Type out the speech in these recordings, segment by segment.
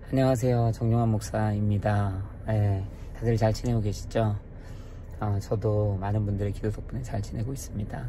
안녕하세요. 정용환 목사입니다. 네, 다들 잘 지내고 계시죠? 저도 많은 분들의 기도 덕분에 잘 지내고 있습니다.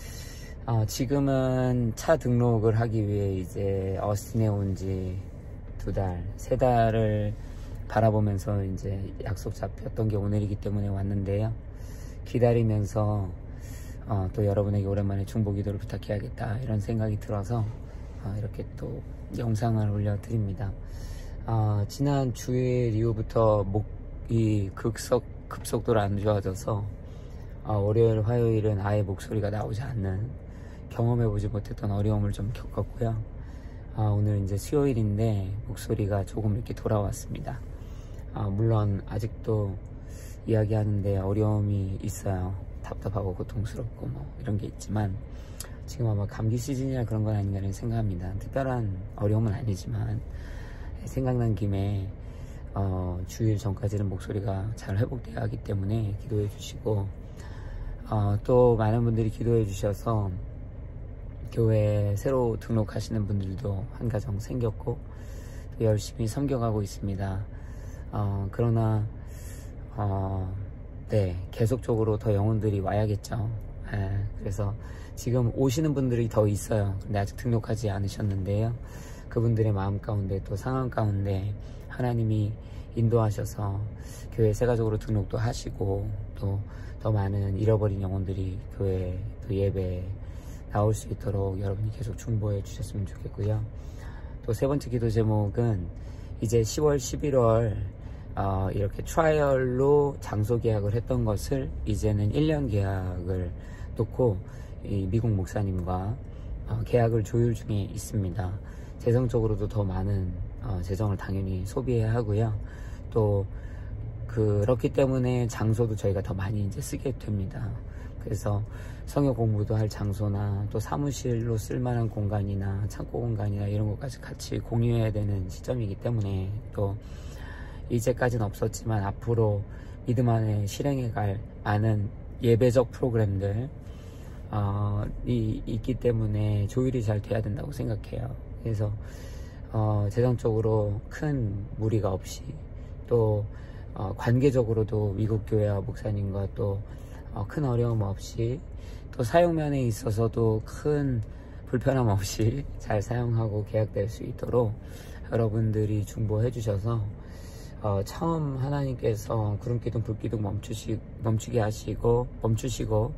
지금은 차 등록을 하기 위해 이제 어스틴에 온 지 2달, 3달을 바라보면서 이제 약속 잡혔던 게 오늘이기 때문에 왔는데요. 기다리면서 또 여러분에게 오랜만에 중보 기도를 부탁해야겠다 이런 생각이 들어서 이렇게 또 영상을 올려드립니다. 지난 주일 이후부터 목이 급속도로 안 좋아져서 월요일, 화요일은 아예 목소리가 나오지 않는, 경험해보지 못했던 어려움을 좀 겪었고요. 오늘 이제 수요일인데 목소리가 조금 이렇게 돌아왔습니다. 물론 아직도 이야기하는데 어려움이 있어요. 답답하고 고통스럽고 뭐 이런 게 있지만, 지금 아마 감기 시즌이라 그런 건 아닌가 생각합니다. 특별한 어려움은 아니지만 생각난 김에 주일 전까지는 목소리가 잘 회복돼야 하기 때문에 기도해 주시고, 또 많은 분들이 기도해 주셔서 교회에 새로 등록하시는 분들도 한 가정 생겼고 또 열심히 섬겨가고 있습니다. 그러나 계속적으로 더 영혼들이 와야겠죠. 그래서 지금 오시는 분들이 더 있어요. 근데 아직 등록하지 않으셨는데요. 그분들의 마음 가운데 또 상황 가운데 하나님이 인도하셔서 교회 세가족으로 등록도 하시고, 또 더 많은 잃어버린 영혼들이 교회 또 예배에 나올 수 있도록 여러분이 계속 중보해 주셨으면 좋겠고요. 또 세 번째 기도 제목은 이제 10월, 11월 이렇게 트라이얼로 장소 계약을 했던 것을 이제는 1년 계약을 놓고 이 미국 목사님과 계약을 조율 중에 있습니다. 재정적으로도 더 많은 재정을 당연히 소비해야 하고요. 또 그렇기 때문에 장소도 저희가 더 많이 이제 쓰게 됩니다. 그래서 성역 공부도 할 장소나 또 사무실로 쓸만한 공간이나 창고 공간이나 이런 것까지 같이 공유해야 되는 시점이기 때문에, 또 이제까지는 없었지만 앞으로 믿음 안에 실행해 갈 많은 예배적 프로그램들 있기 때문에 조율이 잘 돼야 된다고 생각해요. 그래서 재정적으로 큰 무리가 없이, 또 관계적으로도 미국 교회와 목사님과 또 큰 어려움 없이, 또 사용면에 있어서도 큰 불편함 없이 잘 사용하고 계약될 수 있도록 여러분들이 중보해 주셔서 처음 하나님께서 구름기둥 불기둥 멈추게 하시고 멈추시고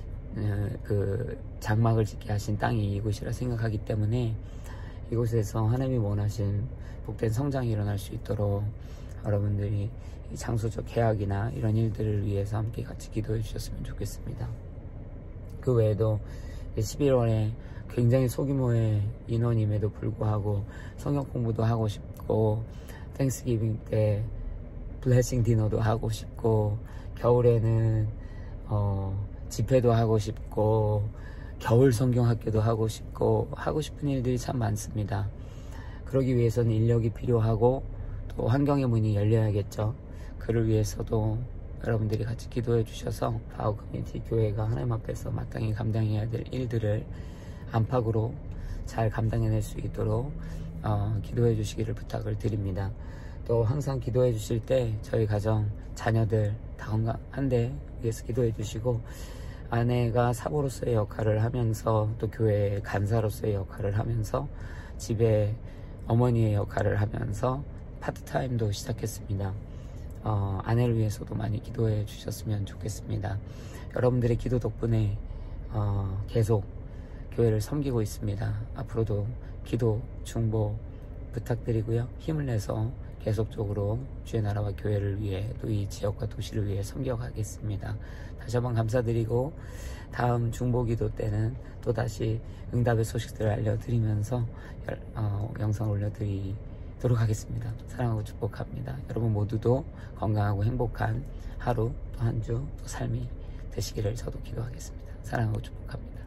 그 장막을 짓게 하신 땅이 이곳이라 생각하기 때문에, 이곳에서 하나님이 원하신 복된 성장이 일어날 수 있도록 여러분들이 이 장소적 계약이나 이런 일들을 위해서 함께 같이 기도해 주셨으면 좋겠습니다. 그 외에도 11월에 굉장히 소규모의 인원임에도 불구하고 성역 공부도 하고 싶고, 땡스기빙 때 블레싱 디너도 하고 싶고, 겨울에는 집회도 하고 싶고, 겨울 성경 학교도 하고 싶고, 하고 싶은 일들이 참 많습니다. 그러기 위해서는 인력이 필요하고 또 환경의 문이 열려야겠죠. 그를 위해서도 여러분들이 같이 기도해 주셔서 파워 커뮤니티 교회가 하나님 앞에서 마땅히 감당해야 될 일들을 안팎으로 잘 감당해낼 수 있도록 기도해 주시기를 부탁을 드립니다. 또 항상 기도해 주실 때 저희 가정, 자녀들 다 건강한데 위해서 기도해 주시고, 아내가 사모로서의 역할을 하면서 또 교회 간사로서의 역할을 하면서 집에 어머니의 역할을 하면서 파트타임도 시작했습니다. 아내를 위해서도 많이 기도해 주셨으면 좋겠습니다. 여러분들의 기도 덕분에 계속 교회를 섬기고 있습니다. 앞으로도 기도, 중보 부탁드리고요. 힘을 내서 계속적으로 주의 나라와 교회를 위해, 또 이 지역과 도시를 위해 섬겨가겠습니다. 다시 한번 감사드리고, 다음 중보기도 때는 또다시 응답의 소식들을 알려드리면서 영상을 올려드리도록 하겠습니다. 사랑하고 축복합니다. 여러분 모두도 건강하고 행복한 하루, 또 한 주, 또 삶이 되시기를 저도 기도하겠습니다. 사랑하고 축복합니다.